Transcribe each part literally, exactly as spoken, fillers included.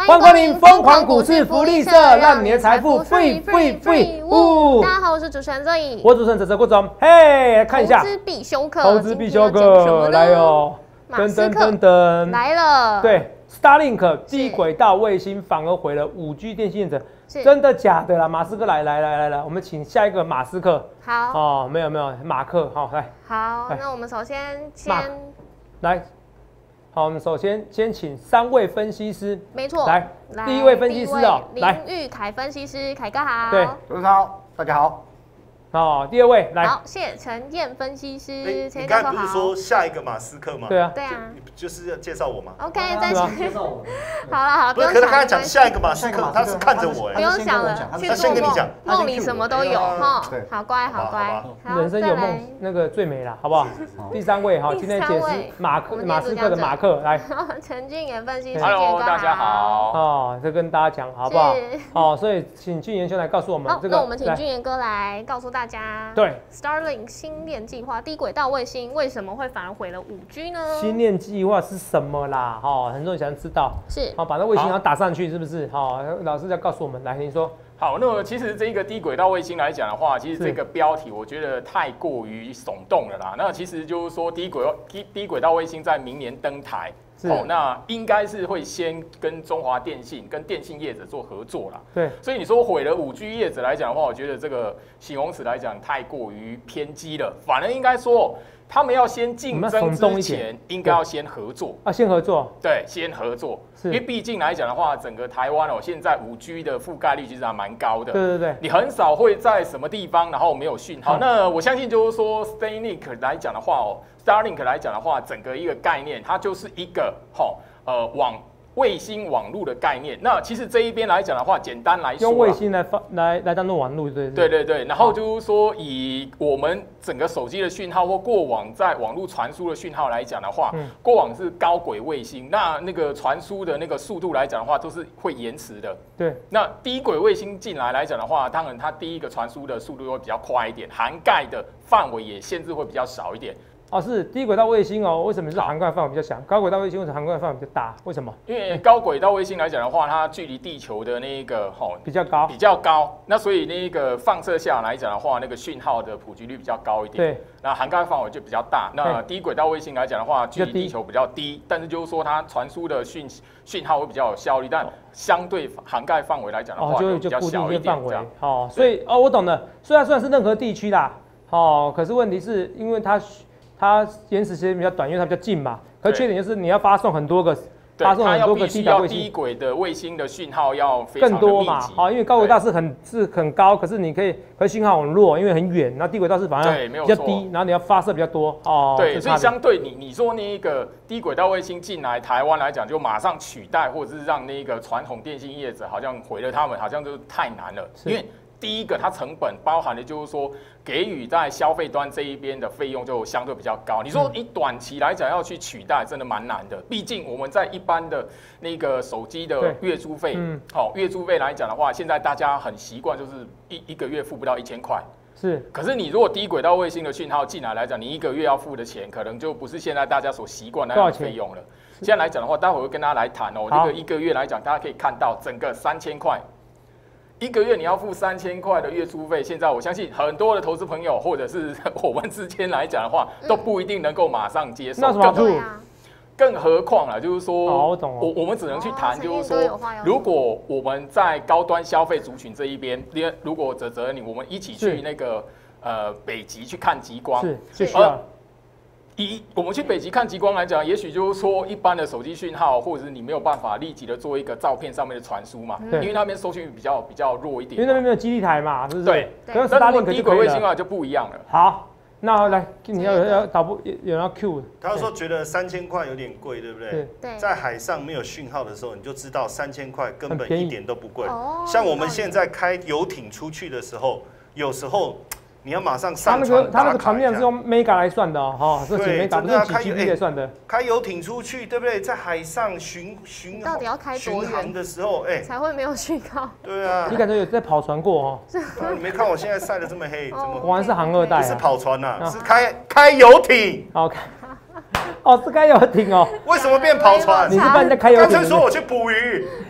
欢迎光临疯狂股市福利社，让你的财富 free free free。呜！ 大家好，我是主持人zoe， 我主持人泽泽郭总。嘿，来看一下投资必修课， 投资必修课来哦， 噔噔噔噔来了。 对 ，Starlink 低轨道卫星反而毁了五 G 电信业者，真的假的啦？马斯克来来来来来，我们请下一个马斯克。 好哦，没有没有，马克，好来。 好，那我们首先先来。好，我们首先先请三位分析师， 没错， 来，第一位分析师哦， 来，林玉凯分析师，凯哥好， 对， 主持人好，大家好。 好，第二位来， 好，谢陈燕分析师， 你刚才不是说下一个马斯克吗？ 对啊， 对啊， 就是要介绍我吗 ？OK，再介绍我。好了好了， 不是，可是他刚才讲下一个马斯克，他是看着我哎， 不用想了， 他先跟你讲， 梦里什么都有哈，好乖好乖， 人生有梦那个最美了，好不好？第三位哈，今天解释马克马斯克的马克来， 陈俊言分析师 ，Hello， 大家好。 哦，这跟大家讲好不好？哦，所以请俊言兄来告诉我们这个， 那我们请俊言哥来告诉大家， 对。 Starlink 星链计划低轨道卫星为什么会反而毁了 五 G 呢？ 星链计划是什么啦？哈，很多人想知道。 是， 好，把那卫星要打上去，是不是？好，老师要告诉我们，来，您说。 好，那么其实这个低轨道卫星来讲的话，其实这个标题我觉得太过于耸动了啦。那其实就是说低轨低低轨道卫星在明年登台。哦，那应该是会先跟中华电信、跟电信业者做合作啦。 对， 所以你说毁了五 G 业者来讲的话，我觉得这个形容词来讲太过于偏激了。反而应该说，他们要先竞争之前，应该要先合作啊，先合作。 对，先合作，因为毕竟来讲的话，整个台湾哦，现在五 G 的覆盖率其实还蛮高的。 对对对， 你很少会在什么地方然后没有讯号。好，那我相信就是说 ，Starlink 来讲的话哦。Starlink 来讲的话，整个一个概念，它就是一个齁呃网卫星网络的概念。那其实这一边来讲的话，简单来说， 用卫星来发来来当做网络，对对对对。然后就是说，以我们整个手机的讯号或过往在网络传输的讯号来讲的话，嗯、过往是高轨卫星，那那个传输的那个速度来讲的话，都是会延迟的。 对。 那低轨卫星进来来讲的话，当然它第一个传输的速度会比较快一点，涵盖的范围也限制会比较少一点。 哦，是低轨道卫星哦，为什么是涵盖范围比较小？高轨道卫星为什么涵盖范围比较大？为什么？ 因为高轨道卫星来讲的话，它距离地球的那个吼比较高， 比较高，那所以那个放射下来讲的话，那个讯号的普及率比较高一点。 对， 那涵盖范围就比较大。那低轨道卫星来讲的话，距离地球比较低，但是就是说它传输的讯讯号会比较有效率，但相对涵盖范围来讲的话，就比较小一点。 范围好，所以哦，我懂了。虽然虽然是任何地区啦，哦，可是问题是因为它。它延时时间比较短，因为它比较近嘛。可是缺点就是你要发送很多个，发送很多个低轨卫星， 低轨的卫星的讯号要非常更多嘛。好，因为高轨道是很是很高，可是你可以，可是讯号很弱，因为很远。那低轨道是反而比较低，然后你要发射比较多哦。 对，所以相对你你说那个低轨道卫星进来台湾来讲，就马上取代，或者是让那个传统电信业者好像毁了他们，好像就太难了，因为。第一个，它成本包含的就是说，给予在消费端这一边的费用就相对比较高。你说你短期来讲要去取代，真的蛮难的。毕竟我们在一般的那个手机的月租费，好、嗯，月租费来讲的话，现在大家很习惯就是一一个月付不到一千块。 是。 可是你如果低轨道卫星的讯号进来来讲，你一个月要付的钱，可能就不是现在大家所习惯那样的费用了。现在来讲的话，待会会跟大家来谈哦。这个一个月来讲，大家可以看到整个三千块。一个月你要付三千块的月租费，现在我相信很多的投资朋友或者是我们之间来讲的话，都不一定能够马上接受。 那什么对啊？更何况啦，就是说， 哦、我懂了。 我我们只能去谈，就是说，如果我们在高端消费族群这一边，如果泽泽你我们一起去那个呃北极去看极光， 是是需要。 以我们去北极看极光来讲，也许就是说一般的手机讯号，或者是你没有办法立即的做一个照片上面的传输嘛，因为那边收讯率比较比较弱一点， 因为那边没有基地台嘛，是不是？ 对。 可是Starlink 低轨卫星啊就不一样了。 好，那来你要要导播有人要 Q， 他说觉得三千块有点贵，对不对？ 对。 在海上没有讯号的时候，你就知道三千块根本一点都不贵。像我们现在开游艇出去的时候，有时候。你要马上上船， 他那个船量是用 mega 来算的哦，是几 mega， 不是几 G B 来算的。 开游艇出去，对不对？在海上巡巡到底要开多远的时候，哎， 才会没有讯号？ 对啊， 你感觉有在跑船过哦？ 你没看我现在晒得这么黑，怎么？ 果然是航二代， 不是跑船呐，是开开游艇。 好看。哦，是开游艇哦。 为什么变跑船？ 你是帮人家开游艇？ 干脆说我去捕鱼。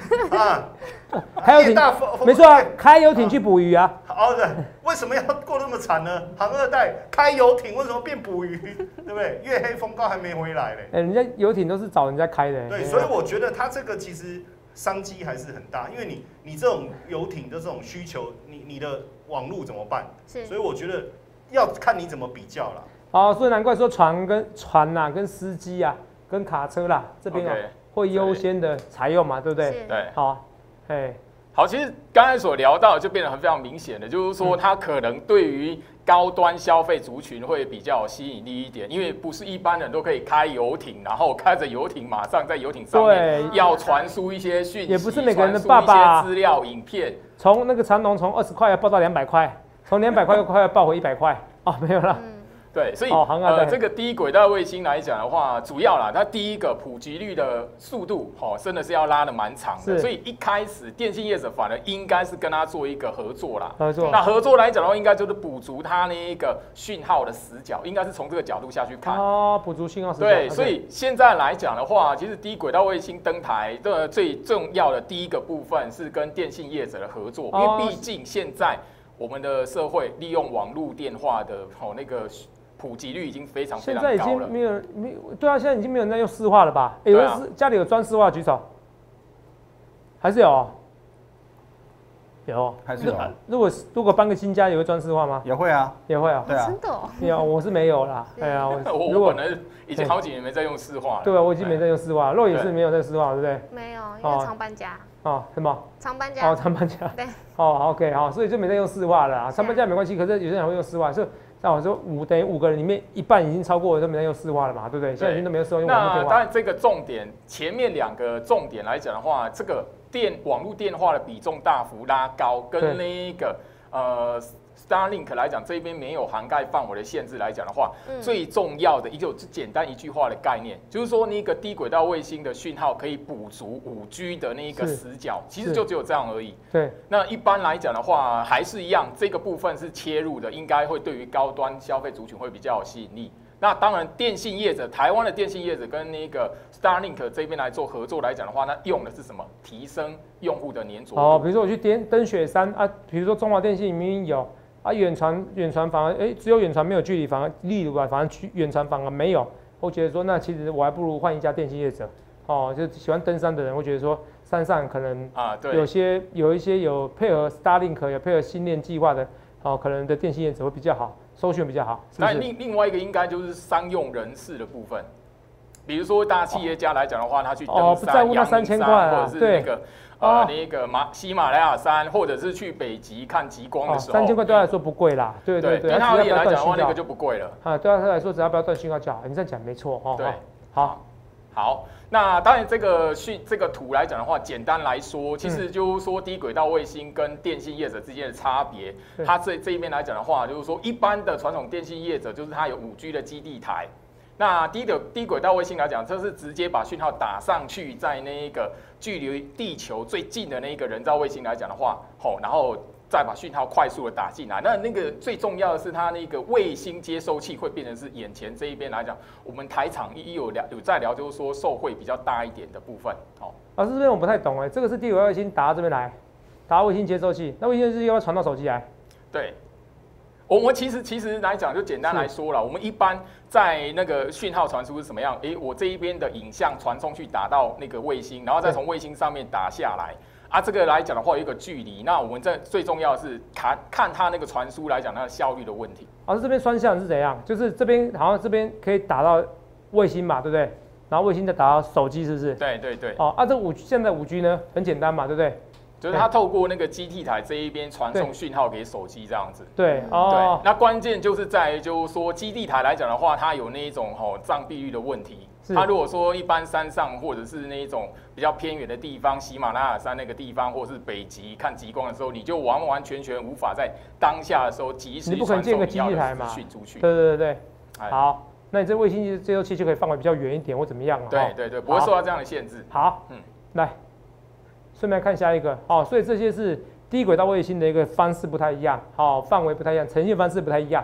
啊， 开游艇，没错啊，开游艇去捕鱼啊。 哦，对，为什么要过那么惨呢？航二代开游艇为什么变捕鱼？对不对？月黑风高还没回来嘞。 哎，人家游艇都是找人家开的。 对，所以我觉得它这个其实商机还是很大，因为你你这种游艇的这种需求，你你的网路怎么办？是，所以我觉得要看你怎么比较啦。 哦，所以难怪说船跟船呐、啊，跟司机啊，跟卡车啦这边啊。Okay. 会优先的采用嘛，对不对？ 对， 好，哎， 好，其实刚才所聊到就变得很非常明显的，就是说它可能对于高端消费族群会比较有吸引力一点，因为不是一般人都可以开游艇，然后开着游艇马上在游艇上面要传输一些讯息， 也不是每个人的爸爸资料、影片， 从那个长龙从二十块要报到两百块，从两百块又快要报回一百块，哦，没有了。嗯对，所以、哦、呃，这个低轨道卫星来讲的话，主要啦，它第一个普及率的速度，哦，真的是要拉得蛮长的。所以一开始电信业者反而应该是跟他做一个合作啦。 合作。 那合作来讲的话，应该就是补足它那一个讯号的死角，应该是从这个角度下去看。 哦，补足讯号死角。 对，所以现在来讲的话，其实低轨道卫星登台的最重要的第一个部分是跟电信业者的合作，因为毕竟现在我们的社会利用网络电话的哦那个。普及率已经非常非常高了。 现在已经没有没对啊，现在已经没有人在用市话了吧？欸、有人是家里有装市话举手，还是有、喔？有， 还是有。 如果如果搬个新家，也会装市话吗？ 也会啊， 也会啊。 对啊，真的哦。 有，我是没有啦。对啊， 我如果可能已经好几年没在用市话了。 对啊，我已经没在用市话，肉也是没有在市话，对不对？ 没有，因为常搬家。 哦，什么？ 常搬家。 哦，常搬家。 对。 哦 ，OK， 好，所以就没在用市话了啊。常搬家没关系，可是有些人会用市话，所以。那我说五等于五个人里面一半已经超过我都没在用市话了嘛，对不对？现在已经都没有使用网络电话。 那当然，这个重点前面两个重点来讲的话，这个电网络电话的比重大幅拉高，跟那一个呃 Starlink 来讲，这边没有涵盖范围的限制来讲的话，嗯、最重要的一个简单一句话的概念，就是说那个低轨道卫星的讯号可以补足五 G 的那个死角，其实就只有这样而已。 对。 那一般来讲的话，还是一样，这个部分是切入的，应该会对于高端消费族群会比较有吸引力。那当然，电信业者，台湾的电信业者跟那个 Starlink 这边来做合作来讲的话，那用的是什么？提升用户的黏着度。 哦，比如说我去登登雪山啊，比如说中华电信明明有。啊，远传远传反而哎、欸，只有远传没有距离，反而例如啊，反而远传反而没有。我觉得说，那其实我还不如换一家电信业者。哦，就喜欢登山的人，我觉得说山上可能啊，对，有些有一些有配合 Starlink 有配合星链计划的，哦，可能的电信业者会比较好，搜寻比较好。 那另另外一个应该就是商用人士的部分，比如说大企业家来讲的话，他去登山、 哦、不在乎那三千块啊， 或者是那个。呃，那个马喜马拉雅山，或者是去北极看极光的时候， 三千块对他来说不贵啦。对对对， 对他而言来讲的话，那个就不贵了。 啊，对他来说，只要不要断讯号就好。你这样讲没错哈。 对， 好， 好。那当然，这个讯这个图来讲的话，简单来说，其实就是说低轨道卫星跟电信业者之间的差别。它这这一边来讲的话，就是说一般的传统电信业者，就是它有五 G 的基地台。那低的低轨道卫星来讲，这是直接把讯号打上去，在那个距离地球最近的那个人造卫星来讲的话，吼，然后再把讯号快速的打进来。那那个最重要的是，它那个卫星接收器会变成是眼前这一边来讲，我们台厂一有聊有在聊，就是说受惠比较大一点的部分。好， 老师这边我不太懂哎，这个是低轨道卫星打到这边来，打到卫星接收器，那卫星是要不要传到手机来？ 对。我们其实其实来讲，就简单来说了，我们一般在那个讯号传输是什么样？哎、欸，我这一边的影像传送去打到那个卫星，然后再从卫星上面打下来。啊，这个来讲的话有一个距离，那我们这最重要的是看看它那个传输来讲它的效率的问题。 老师这边双向是怎样？就是这边好像这边可以打到卫星嘛，对不对？然后卫星再打到手机，是不是？ 对对对。 哦，啊，这五现在五 G 呢很简单嘛，对不对？ 就是它透过那个基地台这一边传送讯号给手机这样子。 对，哦， 对。那关键就是在于就是说基地台来讲的话，它有那一种吼障蔽率的问题。它如果说一般山上或者是那一种比较偏远的地方，喜马拉雅山那个地方，或者是北极看极光的时候，你就完完全全无法在当下的时候及时传送你要的资讯出去。 对对对对。好，那你这卫星接收器就可以放回比较远一点或怎么样嘛？ 对对对，不会受到这样的限制。 好，嗯，来。顺便看下一个，好，所以这些是低轨道卫星的一个方式不太一样，好，范围不太一样，呈现方式不太一样。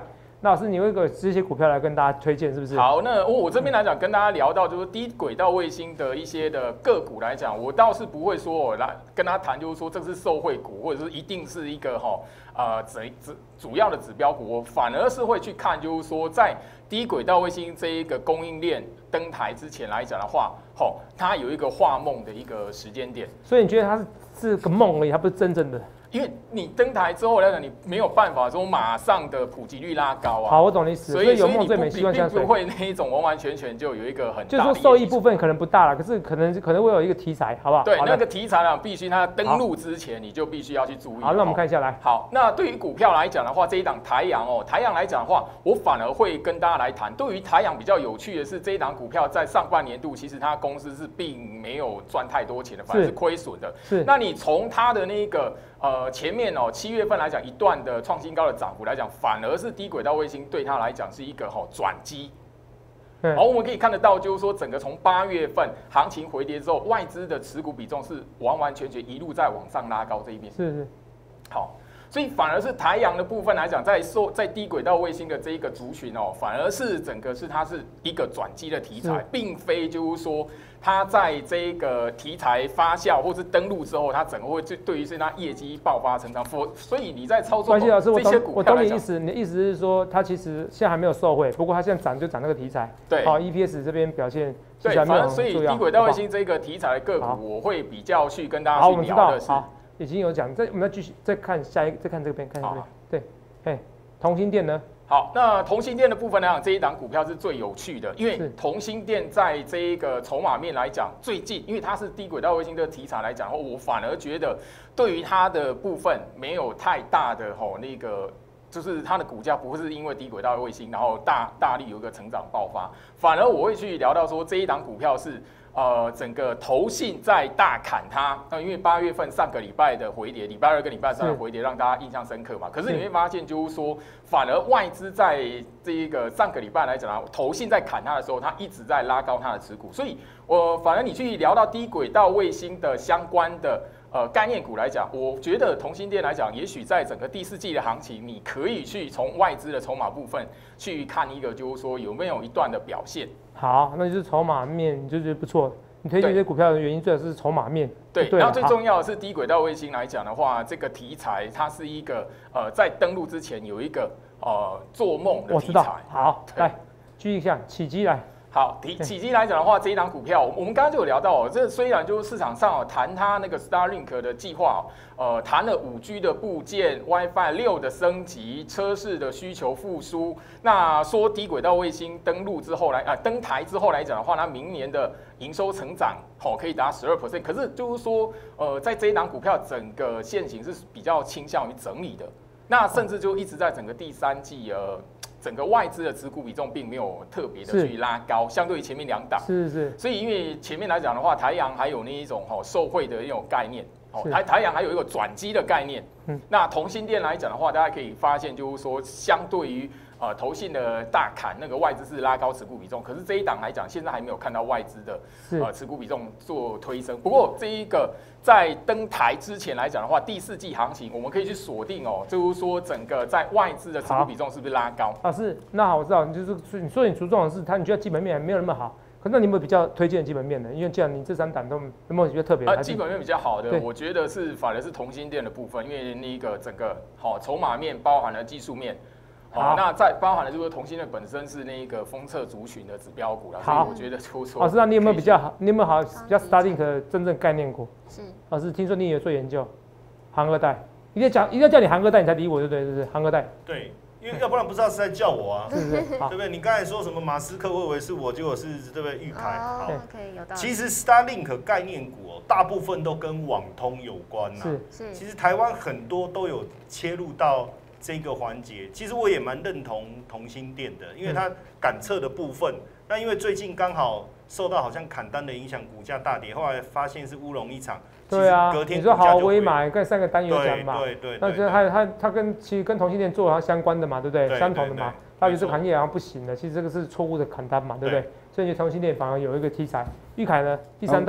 那老师，你会有这些股票来跟大家推荐，是不是？ 好，那我我这边来讲，跟大家聊到就是低轨道卫星的一些的个股来讲，我倒是不会说我来跟他谈，就是说这是受惠股，或者是一定是一个哈呃指指主要的指标股，我反而是会去看，就是说在低轨道卫星这一个供应链登台之前来讲的话，吼，它有一个画梦的一个时间点。 所以你觉得它是是个梦而已，它不是真正的？ 因为你登台之后来讲，你没有办法说马上的普及率拉高啊。 好，我懂你意思。 所以有梦最美，希望相随。 不会那一种完完全全就有一个很大的， 就是说受益部分可能不大了，可是可能可能会有一个题材，好不好？ 对，那个题材呢，必须它登陆之前你就必须要去注意。 好，那我们看一下来。 好，那对于股票来讲的话，这一档台阳哦，台阳来讲的话，我反而会跟大家来谈。对于台阳比较有趣的是，这一档股票在上半年度其实它公司是并没有赚太多钱的，反而是亏损的。 是。 那你从它的那个呃前面哦。七月份来讲，一段的创新高的涨幅来讲，反而是低轨道卫星对它来讲是一个吼转机。好，我们可以看得到，就是说整个从八月份行情回跌之后，外资的持股比重是完完全全一路在往上拉高这一边。 是是。 好，所以反而是台阳的部分来讲，在受在低轨道卫星的这一个族群哦，反而是整个是它是一个转机的题材，并非就是说。它在这个题材发酵或是登陆之后，它整个会对对于是它业绩爆发成长，所以你在操作关系老师，我懂我懂你意思，你的意思是说它其实现在还没有受惠，不过它现在涨就涨那个题材， 对， 好 E P S 这边表现对，反正所以低轨道卫星这个题材的个股，我会比较去跟大家去聊的是， 好，已经有讲，再我们再继续再看下一再看这边，看这边，对，哎，同心店呢？ 好，那同心店的部分来讲，这一档股票是最有趣的，因为同心店在这一个筹码面来讲，最近因为它是低轨道卫星的题材来讲，我反而觉得对于它的部分没有太大的吼那个，就是它的股价不是因为低轨道卫星然后大大力有一个成长爆发，反而我会去聊到说这一档股票是。呃，整个投信在大砍它，那因为八月份上个礼拜的回跌，礼拜二跟礼拜三的回跌让大家印象深刻嘛。可是你会发现，就是说，反而外资在这一个上个礼拜来讲啊，投信在砍它的时候，它一直在拉高它的持股。所以，我反而你去聊到低轨道卫星的相关的呃概念股来讲，我觉得同心店来讲，也许在整个第四季的行情，你可以去从外资的筹码部分去看一个，就是说有没有一段的表现。 好，那就是筹码面，你就觉得不错。你推荐这些股票的原因，最好是筹码面。 对，然后最重要的是低轨道卫星来讲的话，这个题材它是一个呃，在登陆之前有一个呃做梦的题材。我知道。 好，来，继续看起基来。 好，起起基来讲的话，这一档股票，我们刚刚就有聊到哦，这虽然就是市场上哦谈它那个 Starlink 的计划哦，呃，谈了五 G 的部件、WiFi 六的升级、车市的需求复苏，那说低轨道卫星登陆之后来啊、呃、登台之后来讲的话，那明年的营收成长哦可以达十二 percent， 可是就是说，呃，在这一档股票整个现形是比较倾向于整理的，那甚至就一直在整个第三季呃。整个外资的持股比重并没有特别的去拉高，相对于前面两档， 是是。 所以因为前面来讲的话，台阳还有那一种吼受惠的一种概念，哦台台阳还有一个转机的概念。嗯。那同心店来讲的话，大家可以发现就是说，相对于呃投信的大砍，那个外资是拉高持股比重，可是这一档来讲，现在还没有看到外资的呃持股比重做推升。不过这一个。在登台之前来讲的话，第四季行情我们可以去锁定哦，就是说整个在外资的持股比重是不是拉高？ 啊是，那好，我知道，你就是你说你注重的是它，你觉得基本面还没有那么好，可那你有没有比较推荐基本面的？因为既然你这三档都有没有比较特别的？ 呃，基本面比较好的，我觉得是反而是同心店的部分，因为那个整个好筹码面包含了技术面。好，那在包含了就是同心的本身是那个封测族群的指标股啦，所以我觉得出错。老师，那你有没有比较好？你有没有好比较 Starlink 的真正概念股？是。老师，听说你也做研究，航二代，一定要讲，一定要叫你航二代，你才理我，对不对？是不是？航二代。 对，因为要不然不知道是在叫我啊，是不是？对不对？你刚才说什么马斯克，我以为是我，结果是对不对？裕凯。好 ，OK， 有道理。 其实 Starlink 概念股哦，大部分都跟网通有关呐。是是。其实台湾很多都有切入到。这个环节，其实我也蛮认同同心店的，因为它感测的部分，那因为最近刚好受到好像砍单的影响，股价大跌，后来发现是乌龙一场。 对啊， 隔天你说豪威嘛，跟三个单有讲嘛， 对对对。 那这它它它跟其实跟同性恋做它相关的嘛，对不对？相同的嘛。它有这个行业好像不行的，其实这个是错误的砍单嘛，对不对？所以你同性恋反而有一个题材。裕凯呢，第三代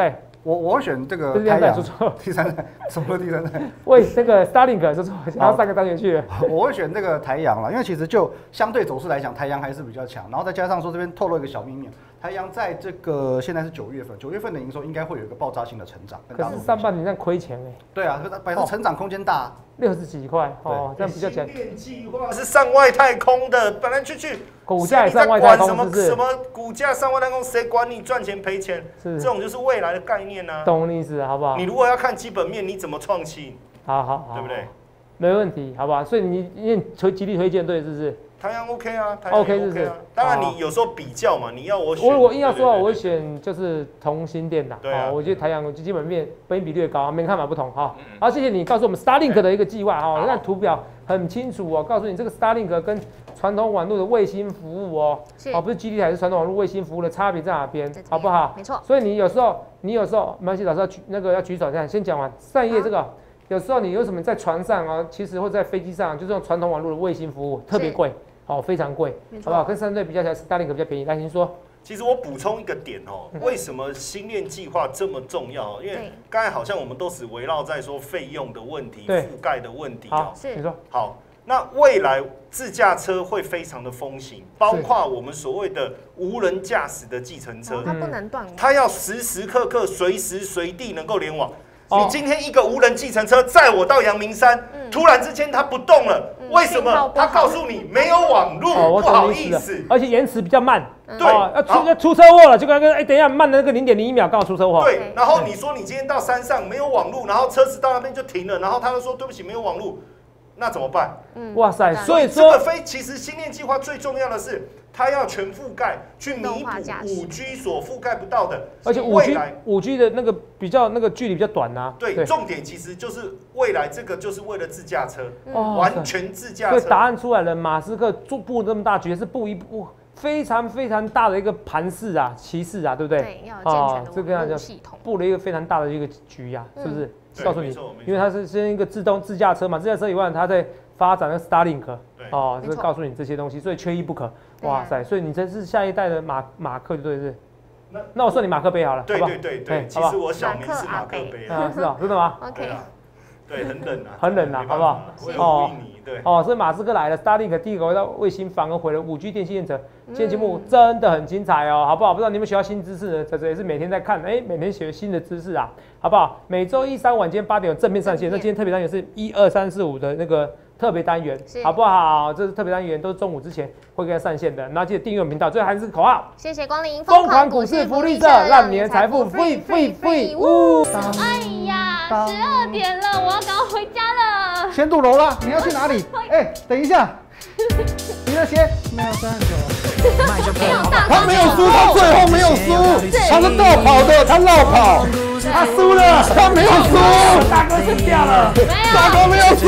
我我会选这个太阳，第三代，什么第三代？ 喂，这个 Starlink 说错，然后上个单元去了。 我会选这个太阳啦，因为其实就相对走势来讲，太阳还是比较强。然后再加上说这边透露一个小秘密，太阳在这个现在是九月份，九月份的营收应该会有一个爆炸性的成长。 可是上半年在亏钱哎。 对啊，百分成长空间大。 六十几块哦，这样比较强。 星链计划是上外太空的，本来去去股价也上外太空， 什么什么股价上外太空，谁管你赚钱赔钱？是这种就是未来的概念啊。 懂你意思好不好？ 你如果要看基本面，你怎么创新？ 好好好， 对不对？ 没问题，好不好？所以你你推极力推荐对，是不是？ 太阳 OK 啊 ，OK 是不是？当然你有时候比较嘛，你要我选， 我我硬要说，我会选就是同心电的。 对啊， 我觉得太阳基本面本益比略高，每看法不同哈。好，谢谢你告诉我们 Starlink 的一个计划哈。你看图表很清楚哦，告诉你这个 Starlink 跟传统网络的卫星服务哦，哦不是基地台是传统网络卫星服务的差别在哪边，好不好？ 没错。 所以你有时候你有时候，没关系，老师要举那个要举手这样，先讲完上一页这个。有时候你有什么在船上啊，其实或在飞机上，就是用传统网络的卫星服务特别贵。好，非常贵，好不好？跟三队比较起来 ，Starlink 比较便宜。来，您说。 其实我补充一个点哦，为什么星链计划这么重要？因为刚才好像我们都是围绕在说费用的问题、覆盖的问题哦。 是，你说。 好，那未来自驾车会非常的风行，包括我们所谓的无人驾驶的计程车， 它不能断网， 它要时时刻刻、随时随地能够联网。你今天一个无人计程车载我到阳明山，嗯、突然之间它不动了，嗯、为什么？它告诉你没有网路，哦、不好意思， 而且延迟比较慢。 对， 哦、要出要出车祸了，就刚刚哎，等一下慢的那个零点零一秒，刚好出车祸。 对，然后你说你今天到山上没有网路，然后车子到那边就停了，然后他就说对不起没有网路，那怎么办？ 嗯，哇塞，所以说这个非其实星链计划最重要的是。它要全覆盖，去弥补五 G 所覆盖不到的， 而且五 G 五 G 的那个比较那个距离比较短呐。 对，重点其实就是未来这个就是为了自驾车，完全自驾车。 所以答案出来了，马斯克布这么大局是布一布非常非常大的一个盘势啊，棋势啊，对不对？ 对，要有健全的网络系统， 布了一个非常大的一个局呀，是不是？告诉你，因为它是先一个自动自驾车嘛，自驾车以外，它在发展那 Starlink， 哦，就是告诉你这些东西，所以缺一不可。哇塞，所以你这是下一代的马马克，对不对？那那我算你马克杯好了， 对对对对，其实我小名是马克杯啊，是啊，真的吗 ？OK， 对，很冷啊， 很冷啊，好不好？ 哦，对， 哦，所以马斯克来了 ，Starlink 第一个回到卫星，反而毁了五 G 电信业者。今天节目真的很精彩哦，好不好？不知道你们学到新知识呢？这这也是每天在看，哎，每天学新的知识啊，好不好？每周一、三晚间八点有正面上线，那今天特别单元是一二三四五的那个。特别单元好不好？这是特别单元，都是中午之前会给它上线的。然后记得订阅我们频道，最后还是口号： 谢谢光临疯狂股市福利社，让你的财富 free free free。呜！ 哎呀，十二点了，我要赶快回家了。 先入楼了，你要去哪里？哎，等一下，你的鞋没有三九。 他没有输，他最后没有输，他是绕跑的，他绕跑。他输了，他没有输， 大哥是掉了， 大哥没有输。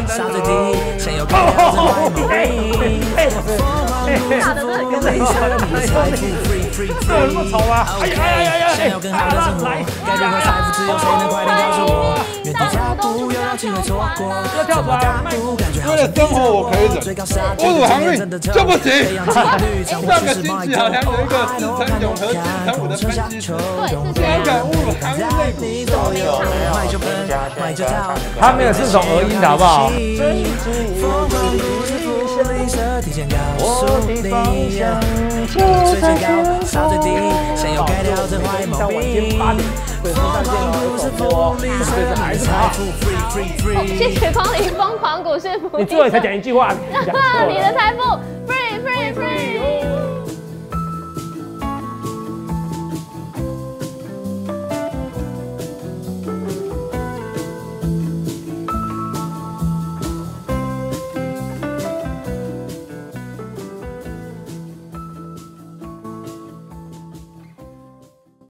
打的都很跟得上， 这有那么丑吗？哎呀哎呀哎呀！来，要跳出来， 为了生活我可以忍，侮辱航运就不行。上个星期好像有一个四乘永和四乘五的分析师，竟然敢侮辱航运类股， 他没有是从俄音的好不好？ 我的方向就在前方。 到晚间八点，对，上线了，首播，所以这还是好。 谢谢光临疯狂股市福利社。 你最后才讲一句话， 你的财富 free free free。